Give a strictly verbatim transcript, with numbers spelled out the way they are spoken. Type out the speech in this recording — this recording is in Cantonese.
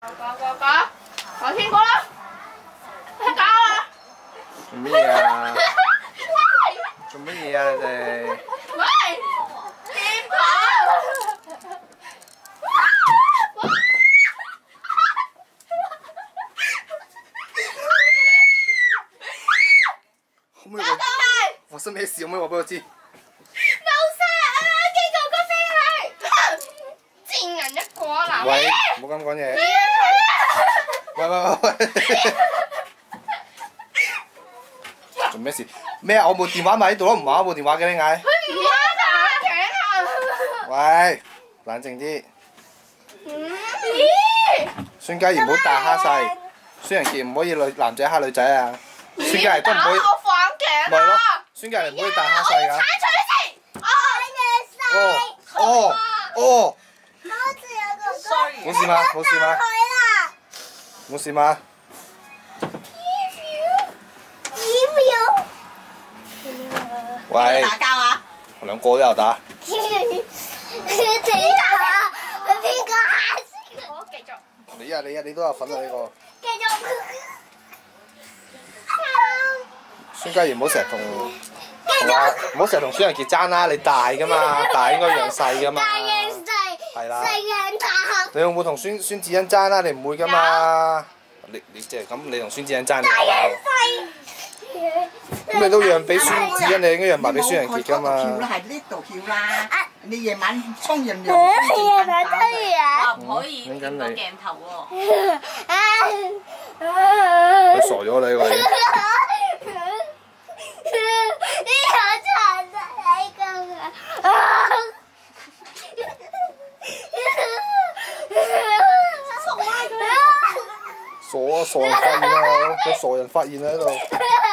講講講，講天哥啦，搞啊！ 做乜嘢啊？做乜嘢啊？你哋？ 喂，天婆！ 可唔可以話？發生咩事？可唔可以話俾我知？ 冇晒啊！基哥哥飛嚟，賤人一個啊！嗱， 喂，唔好咁講嘢。喂喂喂喂！做咩事？咩啊？我部電話咪喺度咯，唔係我部電話嘅你嗌。 佢唔玩打頸啊！ 喂，冷靜啲。 咦？ 孫嘉怡唔好大蝦細，孫仁傑唔可以女男仔蝦女仔啊！孫嘉怡都唔可以。 我反頸咪咯啊！ 孫嘉怡唔可以大蝦細㗎。 踩除先！ 哦哦哦！ 好似有個 ，sorry， 冇事嘛？冇事嘛？冇事嘛？喂， 打交啊！ 兩個都有打。 好，繼續。 你啊你啊你都有份啊呢個。孫嘉怡唔好成日同同阿唔好成日同孫仁傑爭啦，你大㗎嘛，大應該讓細㗎嘛。係啦。你會唔會同孫孫智恩爭啦？你唔會㗎嘛。你你即係咁，你同孫智恩爭你。咁你都讓俾孫智恩，你應該讓埋俾孫仁傑㗎嘛。 跳啦，係呢度跳啦。你夜晚沖完涼， 哇，唔可以見個鏡頭喎。 佢傻咗你個嘢。傻啊！傻人發現啊！個傻人發現喺度。